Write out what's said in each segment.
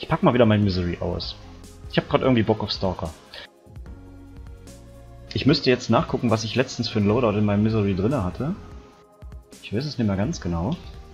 pack mal wieder mein Misery aus. Ich habe gerade irgendwie Bock auf Stalker. Ich müsste jetzt nachgucken, was ich letztens für ein Loadout in meinem Misery drin hatte. Ich weiß es nicht mehr ganz genau.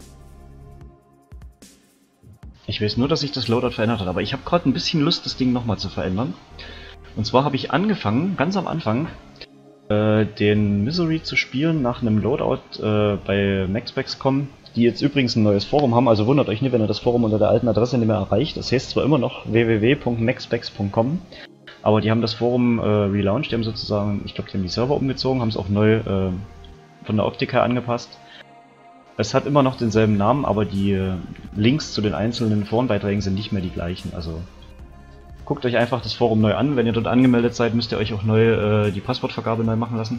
Ich weiß nur, dass sich das Loadout verändert hat, aber ich habe gerade ein bisschen Lust, das Ding nochmal zu verändern. Und zwar habe ich angefangen, ganz am Anfang, den Misery zu spielen nach einem Loadout bei MaxPax.com, die jetzt übrigens ein neues Forum haben, also wundert euch nicht, wenn ihr das Forum unter der alten Adresse nicht mehr erreicht. Das heißt zwar immer noch www.maxpax.com, aber die haben das Forum relaunched, die haben sozusagen, ich glaube, die haben die Server umgezogen, haben es auch neu von der Optik her angepasst. Es hat immer noch denselben Namen, aber die Links zu den einzelnen Forenbeiträgen sind nicht mehr die gleichen, also guckt euch einfach das Forum neu an. Wenn ihr dort angemeldet seid, müsst ihr euch auch neu die Passwortvergabe neu machen lassen.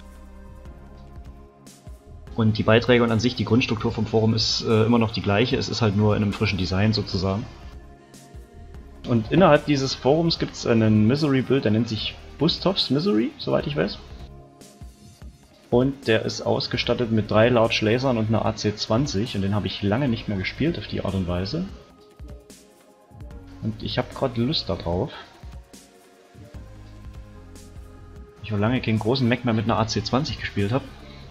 Und die Beiträge und an sich, die Grundstruktur vom Forum ist immer noch die gleiche, es ist halt nur in einem frischen Design sozusagen. Und innerhalb dieses Forums gibt es einen Misery-Build, der nennt sich Bustovs Misery, soweit ich weiß. Und der ist ausgestattet mit 3 Large Lasern und einer AC-20 und den habe ich lange nicht mehr gespielt auf die Art und Weise. Und ich habe gerade Lust darauf. Ich habe lange keinen großen Mech mehr mit einer AC-20 gespielt habe.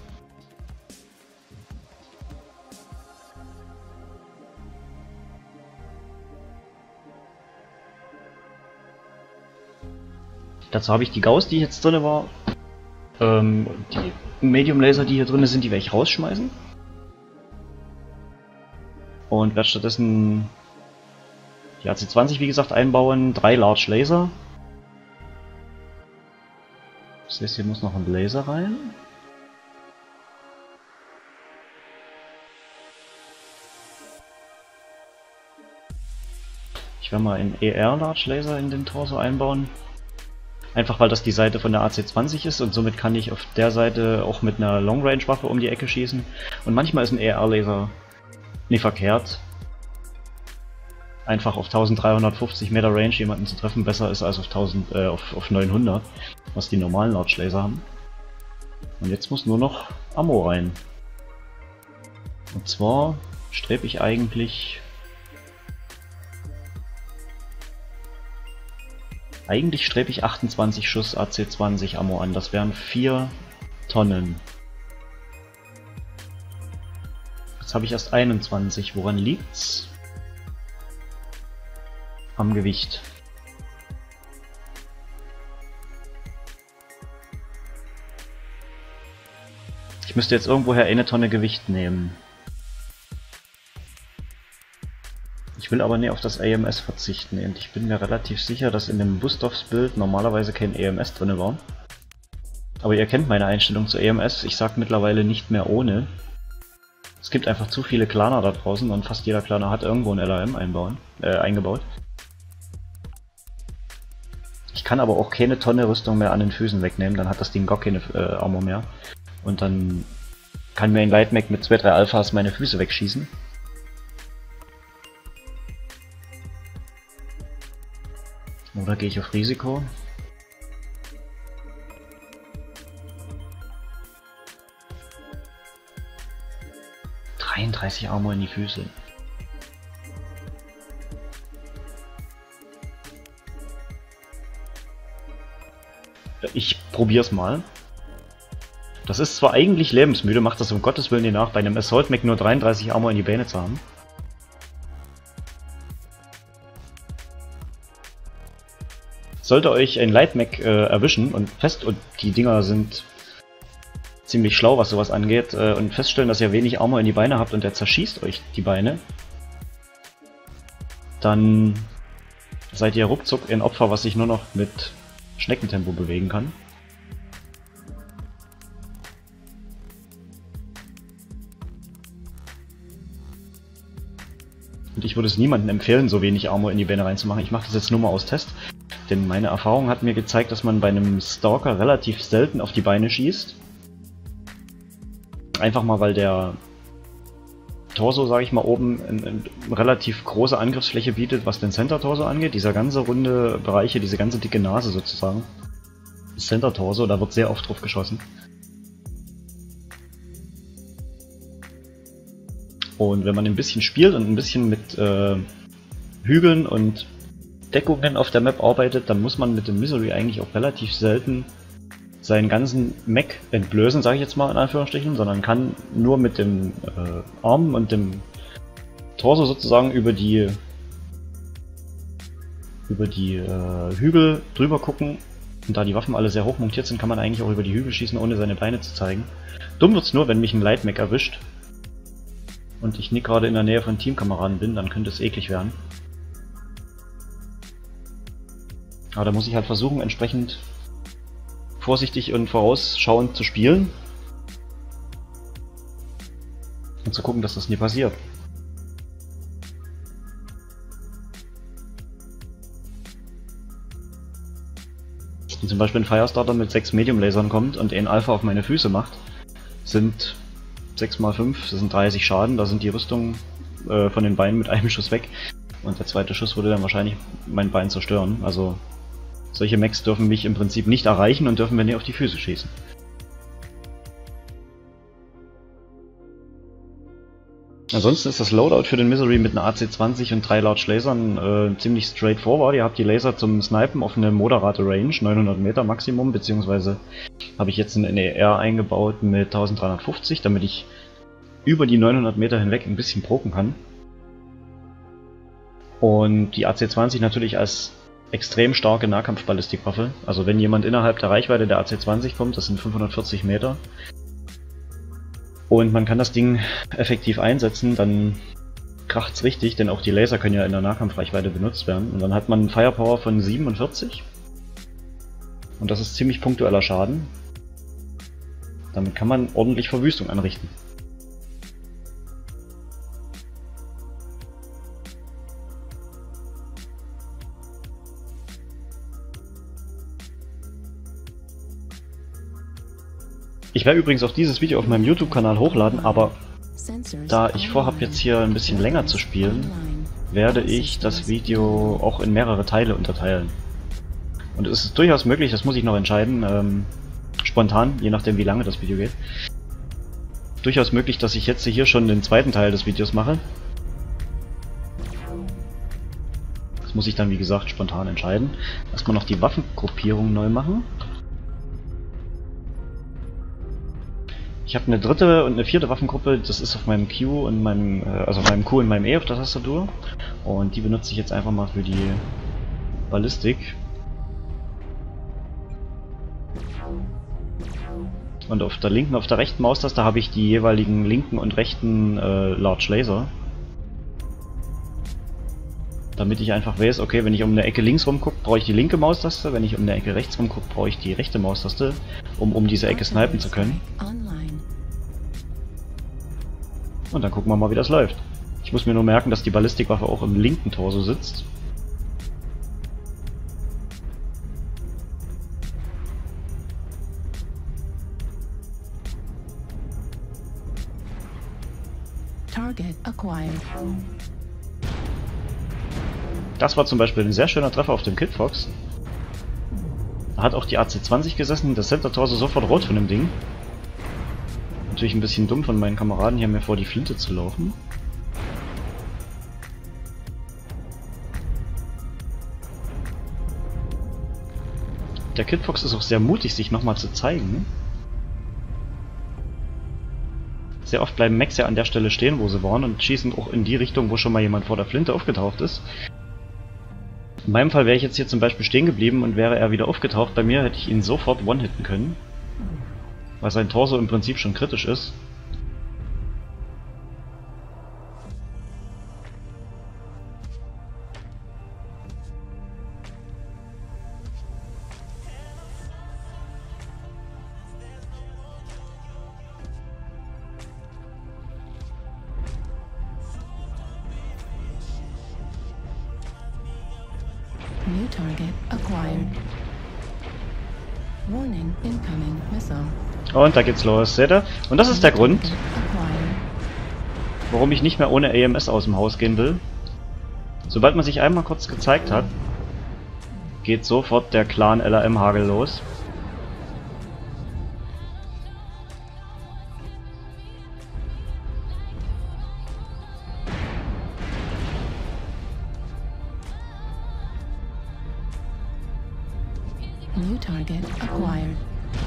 Dazu habe ich die Gauss, die jetzt drin war. Die Medium Laser, die hier drin sind, die werde ich rausschmeißen. Und werde stattdessen die AC-20 wie gesagt einbauen, 3 Large Laser. Das heißt, hier muss noch ein Laser rein. Ich werde mal einen ER Large Laser in den Torso einbauen. Einfach weil das die Seite von der AC-20 ist und somit kann ich auf der Seite auch mit einer Long Range Waffe um die Ecke schießen. Und manchmal ist ein ER Laser nicht verkehrt. Einfach auf 1350 Meter Range jemanden zu treffen besser ist als auf 900, was die normalen Large Laser haben. Und jetzt muss nur noch Ammo rein. Und zwar strebe ich eigentlich strebe ich 28 Schuss AC-20 Ammo an, das wären 4 Tonnen. Jetzt habe ich erst 21, woran liegt's? Am Gewicht. Ich müsste jetzt irgendwoher eine Tonne Gewicht nehmen. Ich will aber nicht auf das AMS verzichten und ich bin mir relativ sicher, dass in dem Bustovs Bild normalerweise kein AMS drin war. Aber ihr kennt meine Einstellung zu AMS, ich sag mittlerweile nicht mehr ohne. Es gibt einfach zu viele Claner da draußen und fast jeder Claner hat irgendwo ein LRM eingebaut. Ich kann aber auch keine Tonne Rüstung mehr an den Füßen wegnehmen, dann hat das Ding gar keine Armor mehr. Und dann kann mir ein Lightmech mit 2-3 Alphas meine Füße wegschießen. Oder gehe ich auf Risiko? ...33 Armor in die Füße. Ich probier's mal. Das ist zwar eigentlich lebensmüde, macht das um Gottes Willen nicht nach, bei einem Assault Mech nur 33 Armor in die Beine zu haben. Sollte euch ein Lightmech erwischen und die Dinger sind ziemlich schlau, was sowas angeht, und feststellen, dass ihr wenig Armor in die Beine habt und der zerschießt euch die Beine, dann seid ihr ruckzuck ein Opfer, was sich nur noch mit Schneckentempo bewegen kann. Und ich würde es niemandem empfehlen, so wenig Armor in die Beine reinzumachen. Ich mache das jetzt nur mal aus Test. Denn meine Erfahrung hat mir gezeigt, dass man bei einem Stalker relativ selten auf die Beine schießt. Einfach mal, weil der Torso, sage ich mal, oben eine relativ große Angriffsfläche bietet, was den Center-Torso angeht. Dieser ganze runde Bereich hier, diese ganze dicke Nase sozusagen. Das Center-Torso, da wird sehr oft drauf geschossen. Und wenn man ein bisschen spielt und ein bisschen mit Hügeln und Deckungen auf der Map arbeitet, dann muss man mit dem Misery eigentlich auch relativ selten seinen ganzen Mech entblößen, sage ich jetzt mal in Anführungsstrichen, sondern kann nur mit dem Arm und dem Torso sozusagen über die Hügel drüber gucken. Und da die Waffen alle sehr hoch montiert sind, kann man eigentlich auch über die Hügel schießen, ohne seine Beine zu zeigen. Dumm wird's nur, wenn mich ein Light-Mech erwischt und ich nicht gerade in der Nähe von Teamkameraden bin, dann könnte es eklig werden. Aber da muss ich halt versuchen, entsprechend vorsichtig und vorausschauend zu spielen und zu gucken, dass das nie passiert. Wenn zum Beispiel ein Firestarter mit 6 Medium-Lasern kommt und ein Alpha auf meine Füße macht, sind 6 mal 5, das sind 30 Schaden, da sind die Rüstungen von den Beinen mit einem Schuss weg und der zweite Schuss würde dann wahrscheinlich mein Bein zerstören. Also solche Mechs dürfen mich im Prinzip nicht erreichen und dürfen mir nicht auf die Füße schießen. Ansonsten ist das Loadout für den Misery mit einer AC-20 und 3 Large Lasern ziemlich straightforward. Ihr habt die Laser zum Snipen auf eine moderate Range, 900 Meter Maximum, beziehungsweise habe ich jetzt ein NER eingebaut mit 1350, damit ich über die 900 Meter hinweg ein bisschen poken kann. Und die AC-20 natürlich als extrem starke Nahkampfballistikwaffe. Also wenn jemand innerhalb der Reichweite der AC-20 kommt, das sind 540 Meter, und man kann das Ding effektiv einsetzen, dann kracht's richtig, denn auch die Laser können ja in der Nahkampfreichweite benutzt werden. Und dann hat man einen Firepower von 47. Und das ist ziemlich punktueller Schaden. Damit kann man ordentlich Verwüstung anrichten. Ich werde übrigens auch dieses Video auf meinem YouTube-Kanal hochladen, aber da ich vorhabe jetzt hier ein bisschen länger zu spielen, werde ich das Video auch in mehrere Teile unterteilen. Und es ist durchaus möglich, das muss ich noch entscheiden, spontan, je nachdem wie lange das Video geht. Durchaus möglich, dass ich jetzt hier schon den zweiten Teil des Videos mache. Das muss ich dann wie gesagt spontan entscheiden. Erstmal noch die Waffengruppierung neu machen. Ich habe eine dritte und eine vierte Waffengruppe, das ist auf meinem Q und meinem, also auf meinem Q und meinem E auf der Tastatur. Und die benutze ich jetzt einfach mal für die Ballistik. Und auf der linken, auf der rechten Maustaste habe ich die jeweiligen linken und rechten Large Laser. Damit ich einfach weiß, okay, wenn ich um eine Ecke links rum gucke, brauche ich die linke Maustaste, wenn ich um eine Ecke rechts rum gucke, brauche ich die rechte Maustaste, um diese Ecke snipen zu können. Und dann gucken wir mal, wie das läuft. Ich muss mir nur merken, dass die Ballistikwaffe auch im linken Torso sitzt. Target acquired. Das war zum Beispiel ein sehr schöner Treffer auf dem Kit Fox. Da hat auch die AC-20 gesessen, das Center Torso sofort rot von dem Ding. Natürlich ein bisschen dumm von meinen Kameraden, hier mir vor die Flinte zu laufen. Der Kit Fox ist auch sehr mutig, sich nochmal zu zeigen. Sehr oft bleiben Mechs ja an der Stelle stehen, wo sie waren, und schießen auch in die Richtung, wo schon mal jemand vor der Flinte aufgetaucht ist. In meinem Fall wäre ich jetzt hier zum Beispiel stehen geblieben und wäre er wieder aufgetaucht. Bei mir hätte ich ihn sofort one-hitten können. Weil sein Torso im Prinzip schon kritisch ist. New target acquired. Warning, incoming missile. Und da geht's los, seht ihr? Und das ist der Grund, warum ich nicht mehr ohne AMS aus dem Haus gehen will. Sobald man sich einmal kurz gezeigt hat, geht sofort der Clan LRM Hagel los. New target acquired.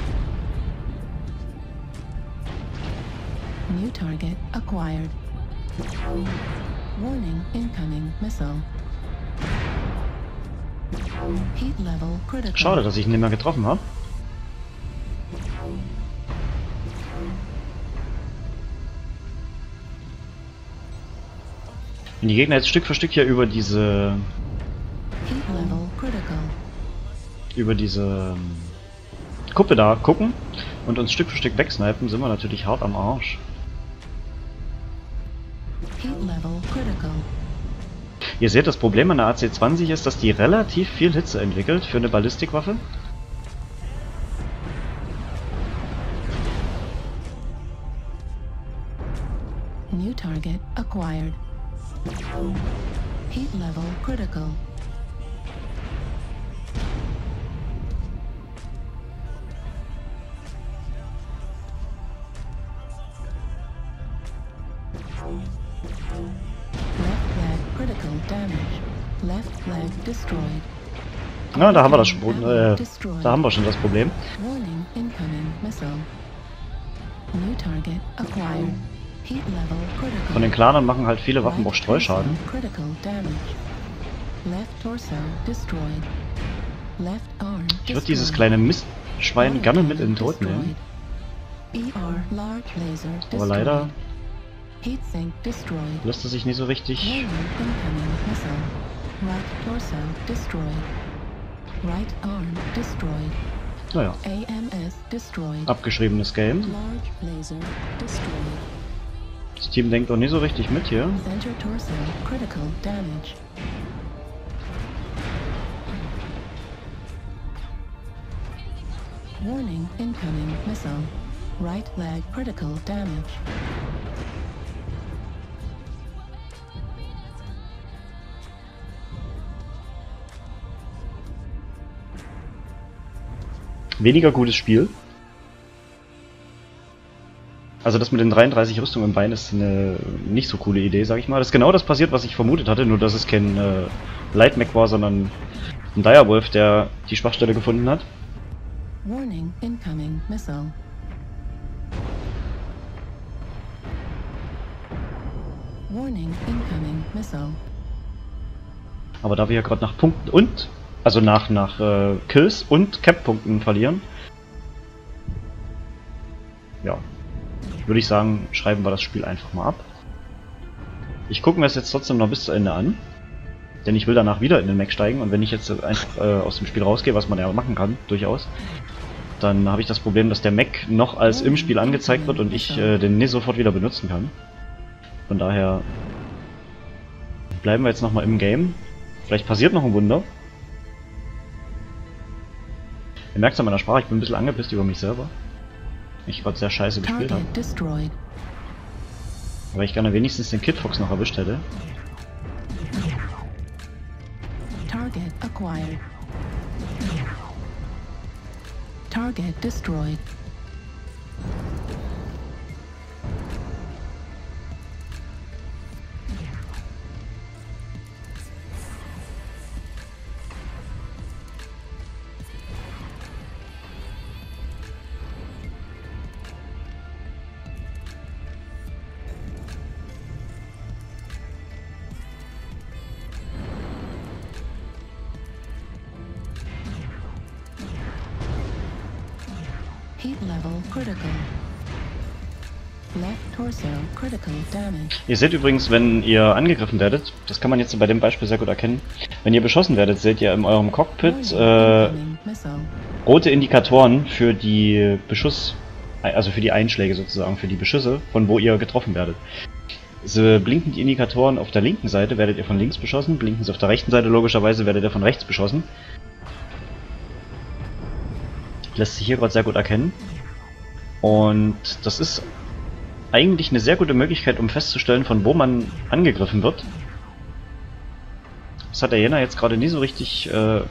New target acquired. Warning, incoming missile. Heat level critical. Schade, dass ich ihn nicht mehr getroffen habe. Wenn die Gegner jetzt Stück für Stück hier über diese Kuppe da gucken und uns Stück für Stück wegsnipen, sind wir natürlich hart am Arsch. Ihr seht, das Problem an der AC-20 ist, dass die relativ viel Hitze entwickelt für eine Ballistikwaffe. New target acquired. Heat level critical. Left leg critical damage. Left leg destroyed. Na, da haben wir das schon, da haben wir schon das Problem. Warning, incoming missile. New target acquired. Heat level critical. Von den Clanern machen halt viele Waffen auch Streuschaden. Critical damage. Left torso destroyed. Left arm Ich würde dieses kleine Mistschwein gerne mit in den Tod nehmen. Aber leider lässt es sich nicht so richtig. Naja, abgeschriebenes Game. Das Team denkt auch nicht so richtig mit hier. Warning, incoming missile. Right leg critical damage. Weniger gutes Spiel. Also das mit den 33 Rüstungen im Bein ist eine nicht so coole Idee, sag ich mal. Das ist genau das passiert, was ich vermutet hatte, nur dass es kein Lightmech war, sondern ein Direwolf, der die Schwachstelle gefunden hat. Warning, incoming missile. Warning, incoming missile. Aber da wir ja gerade nach Punkten und, also nach Kills und Cap-Punkten verlieren, ja, würde ich sagen, schreiben wir das Spiel einfach mal ab. Ich gucke mir es jetzt trotzdem noch bis zu Ende an, denn ich will danach wieder in den Mech steigen und wenn ich jetzt einfach aus dem Spiel rausgehe, was man ja machen kann, durchaus, dann habe ich das Problem, dass der Mech noch als im Spiel angezeigt wird und ich den nicht sofort wieder benutzen kann. Von daher bleiben wir jetzt nochmal im Game. Vielleicht passiert noch ein Wunder. Ihr merkt es an meiner Sprache, ich bin ein bisschen angepisst über mich selber. Ich gerade sehr scheiße gespielt habe. Aber ich gerne wenigstens den Kid Fox noch erwischt hätte. Target acquired. Target destroyed. Heat level critical. Left torso critical damage. Ihr seht übrigens, wenn ihr angegriffen werdet, das kann man jetzt bei dem Beispiel sehr gut erkennen, wenn ihr beschossen werdet, seht ihr in eurem Cockpit rote Indikatoren für die also für die Einschläge sozusagen, für die Beschüsse, von wo ihr getroffen werdet. So blinken die Indikatoren auf der linken Seite, werdet ihr von links beschossen, blinken sie auf der rechten Seite, logischerweise werdet ihr von rechts beschossen. Lässt sich hier gerade sehr gut erkennen. Und das ist eigentlich eine sehr gute Möglichkeit, um festzustellen, von wo man angegriffen wird. Das hat der Jena jetzt gerade nie so richtig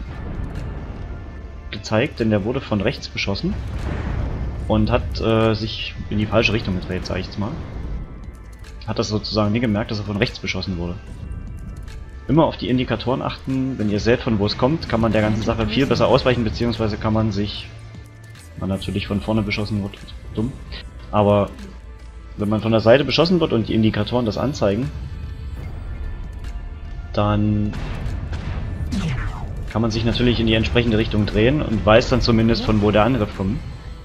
gezeigt, denn der wurde von rechts beschossen und hat sich in die falsche Richtung gedreht, sage ich jetzt mal. Hat das sozusagen nie gemerkt, dass er von rechts beschossen wurde. Immer auf die Indikatoren achten. Wenn ihr seht, von wo es kommt, kann man der ganzen Sache viel besser ausweichen, beziehungsweise kann man sich... Man natürlich von vorne beschossen wird, dumm. Aber wenn man von der Seite beschossen wird und die Indikatoren das anzeigen, dann kann man sich natürlich in die entsprechende Richtung drehen und weiß dann zumindest, von wo der Angriff kommt.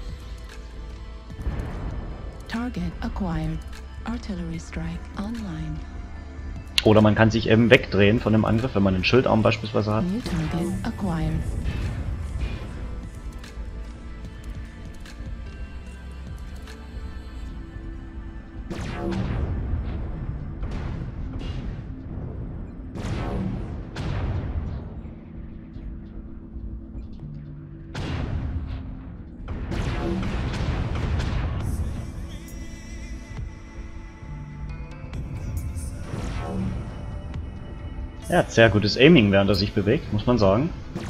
Target acquired. Artillery strike online. Oder man kann sich eben wegdrehen von dem Angriff, wenn man einen Schildarm beispielsweise hat. New target acquired. Er hat sehr gutes Aiming, während er sich bewegt, muss man sagen.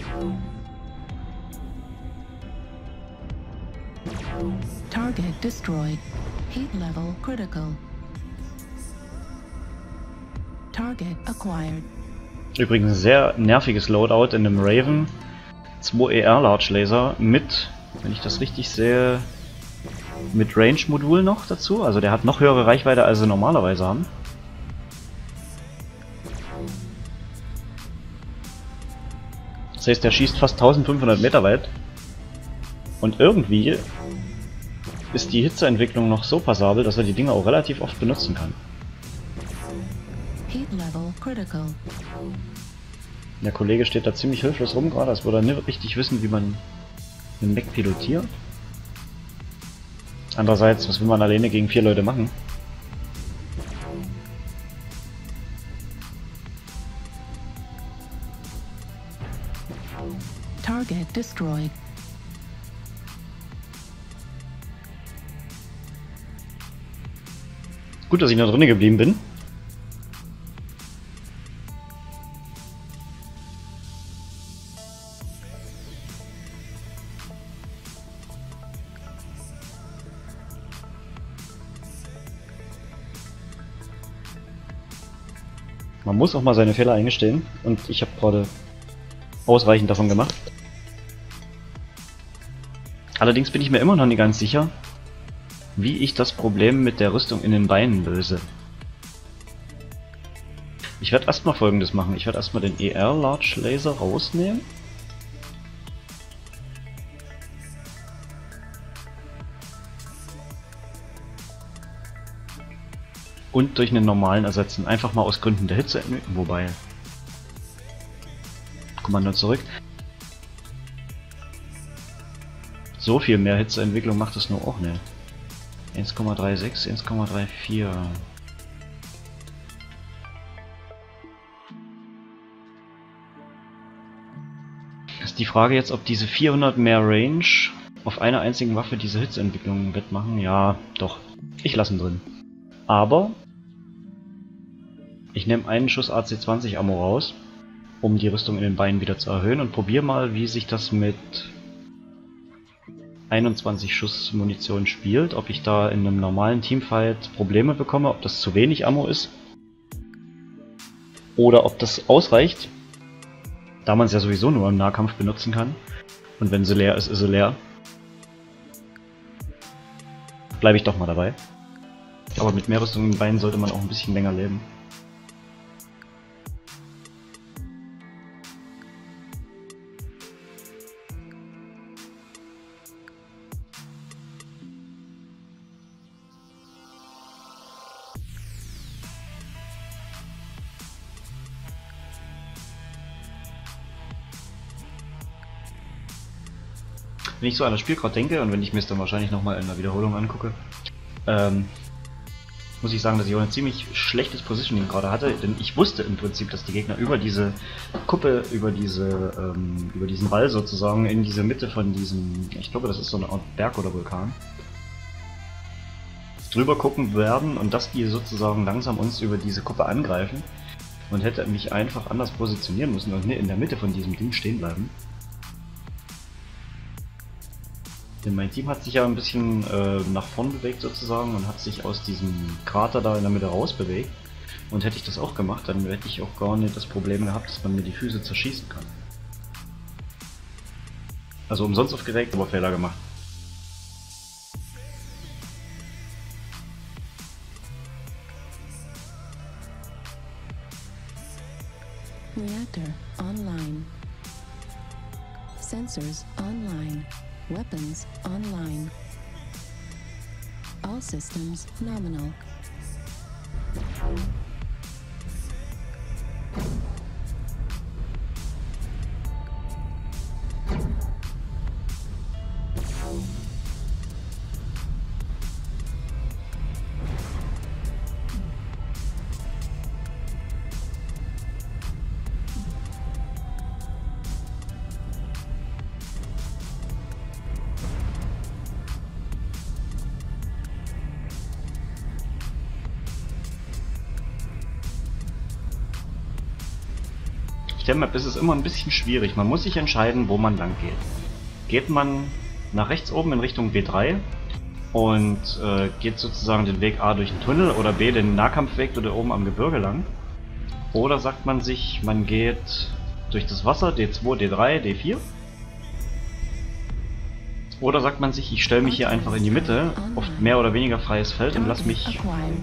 Target destroyed. Heat level critical. Target acquired. Übrigens ein sehr nerviges Loadout in dem Raven. 2 ER Large Laser mit, wenn ich das richtig sehe, mit Range-Modul noch dazu. Also der hat noch höhere Reichweite, als sie normalerweise haben. Das heißt, der schießt fast 1500 Meter weit. Und irgendwie ist die Hitzeentwicklung noch so passabel, dass er die Dinger auch relativ oft benutzen kann. Heat level critical. Der Kollege steht da ziemlich hilflos rum gerade, als würde er nicht richtig wissen, wie man einen Mech pilotiert. Andererseits, was will man alleine gegen 4 Leute machen? Target destroyed. Gut, dass ich noch drinnen geblieben bin. Man muss auch mal seine Fehler eingestehen und ich habe gerade ausreichend davon gemacht. Allerdings bin ich mir immer noch nicht ganz sicher, wie ich das Problem mit der Rüstung in den Beinen löse. Ich werde erstmal Folgendes machen. Ich werde erstmal den ER Large Laser rausnehmen. Und durch einen normalen ersetzen. Einfach mal aus Gründen der Hitze. Wobei. Kommando zurück. So viel mehr Hitzeentwicklung macht es nur auch nicht. 1,36, 1,34. Ist die Frage jetzt, ob diese 400 mehr Range auf einer einzigen Waffe diese Hitzeentwicklung wettmachen? Ja, doch. Ich lasse ihn drin. Aber ich nehme einen Schuss AC-20 Ammo raus, um die Rüstung in den Beinen wieder zu erhöhen und probiere mal, wie sich das mit 21 Schuss Munition spielt, ob ich da in einem normalen Teamfight Probleme bekomme, ob das zu wenig Ammo ist oder ob das ausreicht, da man es ja sowieso nur im Nahkampf benutzen kann und wenn sie leer ist, ist sie leer. Bleibe ich doch mal dabei. Aber mit mehr Rüstung in den Beinen sollte man auch ein bisschen länger leben. Wenn ich so an das Spiel gerade denke und wenn ich mir es dann wahrscheinlich nochmal in der Wiederholung angucke, muss ich sagen, dass ich auch ein ziemlich schlechtes Positioning gerade hatte, denn ich wusste im Prinzip, dass die Gegner über diese Kuppe, über diesen Wall sozusagen in diese Mitte von diesem, ich glaube, das ist so eine Art Berg oder Vulkan, drüber gucken werden und dass die sozusagen langsam uns über diese Kuppe angreifen und hätte mich einfach anders positionieren müssen und in der Mitte von diesem Ding stehen bleiben. Denn mein Team hat sich ja ein bisschen nach vorn bewegt sozusagen und hat sich aus diesem Krater da in der Mitte raus bewegt. Und hätte ich das auch gemacht, dann hätte ich auch gar nicht das Problem gehabt, dass man mir die Füße zerschießen kann. Also umsonst aufgeregt, aber Fehler gemacht. Reactor online. Sensors online. Weapons online. All systems nominal. Ich denke mal, es ist immer ein bisschen schwierig. Man muss sich entscheiden, wo man lang geht. Geht man nach rechts oben in Richtung B3 und geht sozusagen den Weg A durch den Tunnel oder B den Nahkampfweg oder oben am Gebirge lang? Oder sagt man sich, man geht durch das Wasser D2, D3, D4? Oder sagt man sich, ich stelle mich hier einfach in die Mitte, auf mehr oder weniger freies Feld und lass mich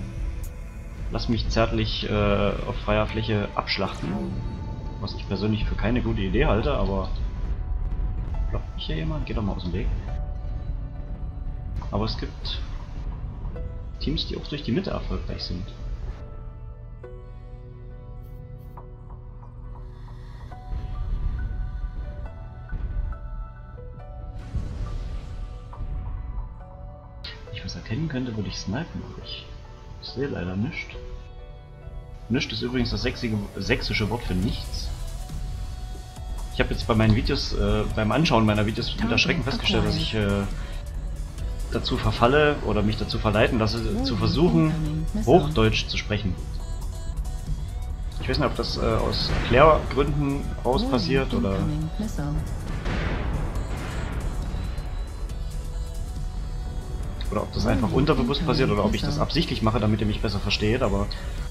zärtlich auf freier Fläche abschlachten? Was ich persönlich für keine gute Idee halte, aber... Blockt mich hier jemand? Geht doch mal aus dem Weg. Aber es gibt Teams, die auch durch die Mitte erfolgreich sind. Wenn ich was erkennen könnte, würde ich snipen, aber ich sehe leider nichts. Nichts ist übrigens das sächsische Wort für nichts. Ich habe jetzt bei meinen Videos, beim Anschauen meiner Videos mit Erschrecken festgestellt, dass ich dazu verfalle oder mich dazu verleiten lasse, zu versuchen, Hochdeutsch zu sprechen. Ich weiß nicht, ob das aus Erklärgründen raus passiert oder... Oder ob das einfach unterbewusst passiert oder ob ich das absichtlich mache, damit ihr mich besser versteht, aber...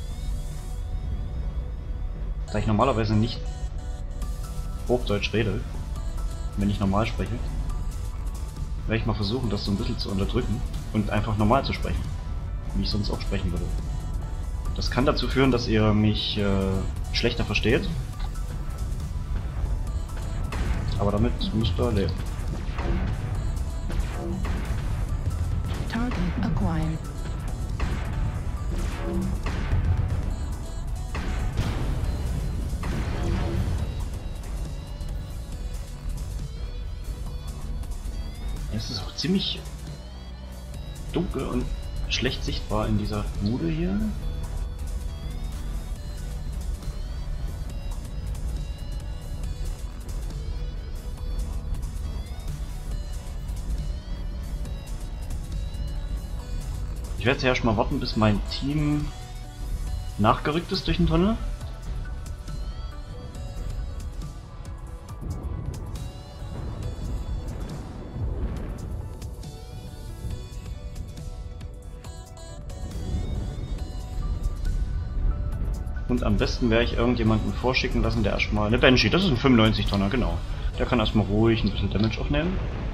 Da ich normalerweise nicht Hochdeutsch rede, wenn ich normal spreche, werde ich mal versuchen, das so ein bisschen zu unterdrücken und einfach normal zu sprechen, wie ich sonst auch sprechen würde. Das kann dazu führen, dass ihr mich schlechter versteht, aber damit müsst ihr leben. Target acquired. Es ist auch ziemlich dunkel und schlecht sichtbar in dieser Bude hier. Ich werde zuerst mal warten, bis mein Team nachgerückt ist durch den Tunnel. Und am besten werde ich irgendjemanden vorschicken lassen, der erstmal... Eine Banshee, das ist ein 95-Tonner, genau. Der kann erstmal ruhig ein bisschen Damage aufnehmen.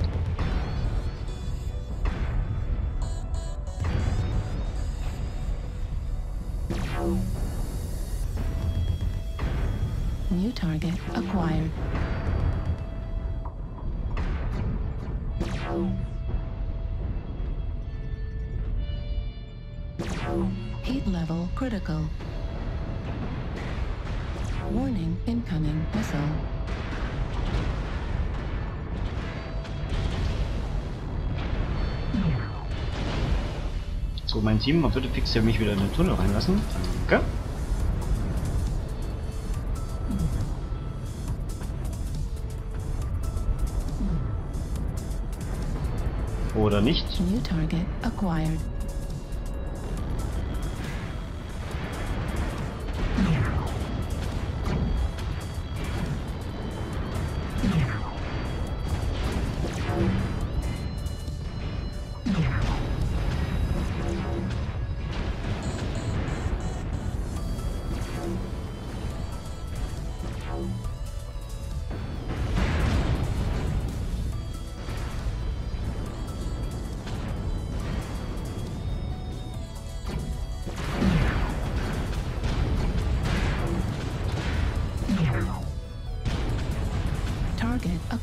New target acquired. Heat level critical. Warning, incoming missile. So, mein Team, man würde fix ja mich wieder in den Tunnel reinlassen. Danke. Oder nicht? New target acquired.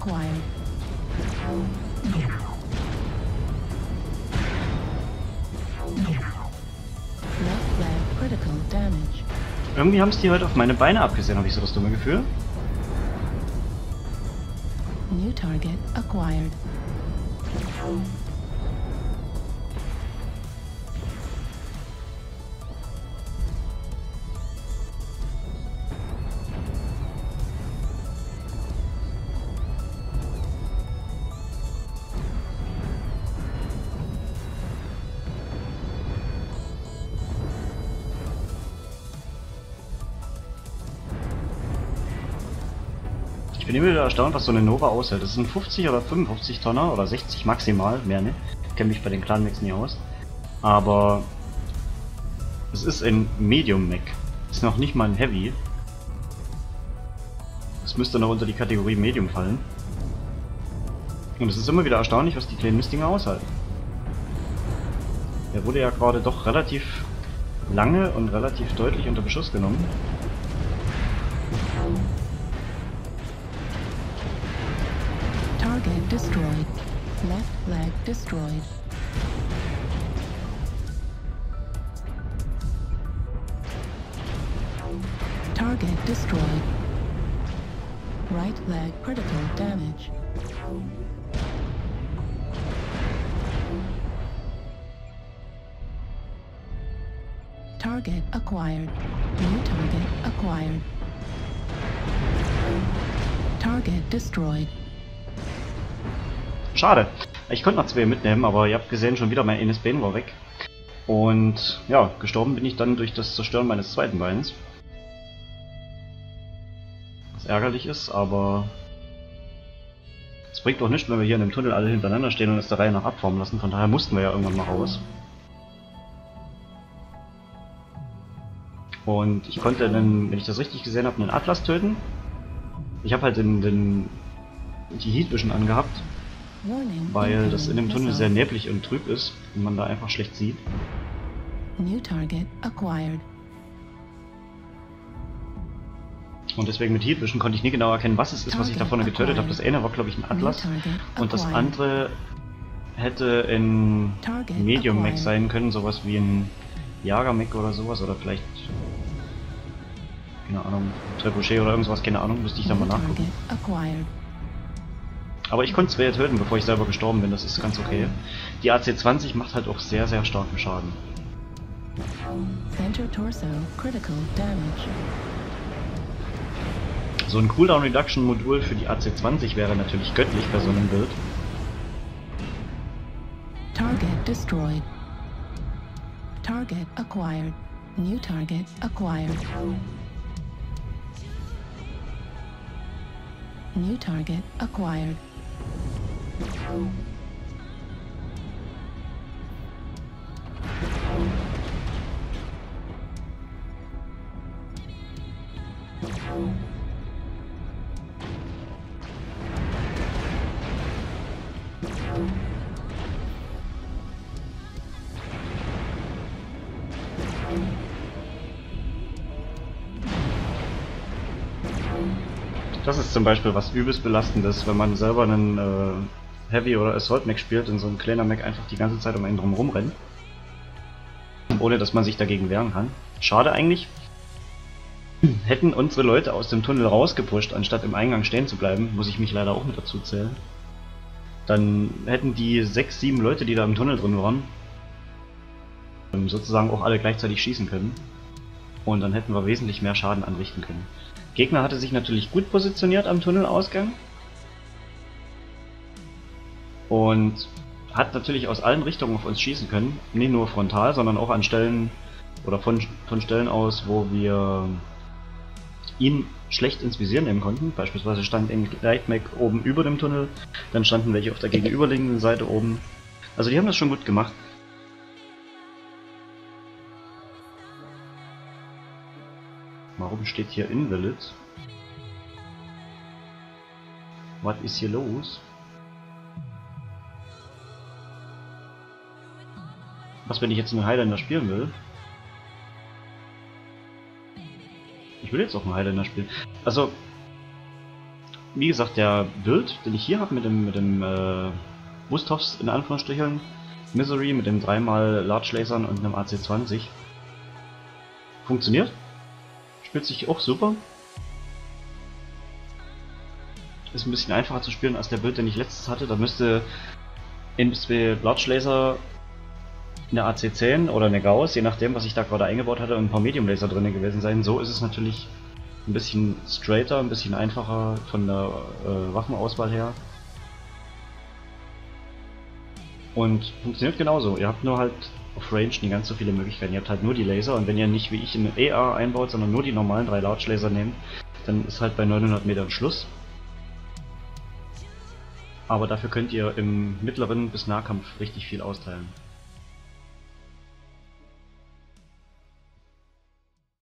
acquired. Left flag critical damage. Irgendwie haben es die heute auf meine Beine abgesehen, habe ich so das dumme Gefühl. New target acquired. Ich bin immer wieder erstaunt, was so eine Nova aushält. Das ist ein 50 oder 55 Tonner oder 60 maximal, mehr ne? Ich kenne mich bei den Clan Mechs nie aus. Aber es ist ein Medium Mech. Ist noch nicht mal ein Heavy. Es müsste noch unter die Kategorie Medium fallen. Und es ist immer wieder erstaunlich, was die kleinen Mistdinger aushalten. Der wurde ja gerade doch relativ lange und relativ deutlich unter Beschuss genommen. Target destroyed. Left flag destroyed. Target destroyed. Right leg critical damage. Target acquired. New target acquired. Target destroyed. Schade. Ich konnte noch 2 mitnehmen, aber ihr habt gesehen, schon wieder mein eines Bein war weg. Und ja, gestorben bin ich dann durch das Zerstören meines zweiten Beins. Was ärgerlich ist, aber es bringt auch nichts, wenn wir hier in dem Tunnel alle hintereinander stehen und es der Reihe nach abformen lassen. Von daher mussten wir ja irgendwann mal raus. Und ich konnte einen, wenn ich das richtig gesehen habe, einen Atlas töten. Ich habe halt die Heat Vision angehabt, weil das in dem Tunnel sehr neblig und trüb ist und man da einfach schlecht sieht. New target acquired. Und deswegen mit Heat Vision konnte ich nie genau erkennen, was es ist, was ich da vorne getötet habe. Das eine war, glaube ich, ein Atlas und das andere hätte ein Medium Mech sein können, sowas wie ein Jager Mech oder sowas, oder vielleicht, keine Ahnung, Trebuchet oder irgendwas, keine Ahnung, müsste ich dann mal nachgucken. Aber ich konnte 2 töten, bevor ich selber gestorben bin, das ist ganz okay. Die AC-20 macht halt auch sehr, sehr starken Schaden. Center torso critical damage. So ein Cooldown Reduction Modul für die AC-20 wäre natürlich göttlich bei so einem Bild. Target destroyed. Target acquired. New target acquired. New target acquired. Das ist zum Beispiel was übelst belastendes, wenn man selber einen Heavy oder Assault Mech spielt und so ein kleiner Mech einfach die ganze Zeit um einen drum rumrennt. Ohne dass man sich dagegen wehren kann. Schade eigentlich. Hätten unsere Leute aus dem Tunnel rausgepusht, anstatt im Eingang stehen zu bleiben, muss ich mich leider auch mit dazu zählen. Dann hätten die 6, 7 Leute, die da im Tunnel drin waren, sozusagen auch alle gleichzeitig schießen können. Und dann hätten wir wesentlich mehr Schaden anrichten können. Gegner hatte sich natürlich gut positioniert am Tunnelausgang. Und hat natürlich aus allen Richtungen auf uns schießen können. Nicht nur frontal, sondern auch an Stellen oder von Stellen aus, wo wir ihn schlecht ins Visier nehmen konnten. Beispielsweise stand ein Light Mech oben über dem Tunnel, dann standen welche auf der gegenüberliegenden Seite oben. Also die haben das schon gut gemacht. Warum steht hier Invalid? Was ist hier los? Was, wenn ich jetzt einen Highlander spielen will? Ich will jetzt auch einen Highlander spielen. Also, wie gesagt, der Build, den ich hier habe mit dem Wusthoffs in Anführungsstrichen, Misery mit dem 3x Large Lasern und einem AC20, funktioniert. Spielt sich auch super. Ist ein bisschen einfacher zu spielen als der Build, den ich letztes hatte. Da müsste in 2 Large Laser, eine AC10 oder eine Gauss, je nachdem, was ich da gerade eingebaut hatte, und ein paar Medium Laser drin gewesen sein. So ist es natürlich ein bisschen straighter, ein bisschen einfacher von der Waffenauswahl her. Und funktioniert genauso. Ihr habt nur halt auf Range nicht ganz so viele Möglichkeiten. Ihr habt halt nur die Laser, und wenn ihr nicht wie ich eine EA einbaut, sondern nur die normalen 3 Large Laser nehmt, dann ist halt bei 900 Metern Schluss. Aber dafür könnt ihr im mittleren bis Nahkampf richtig viel austeilen.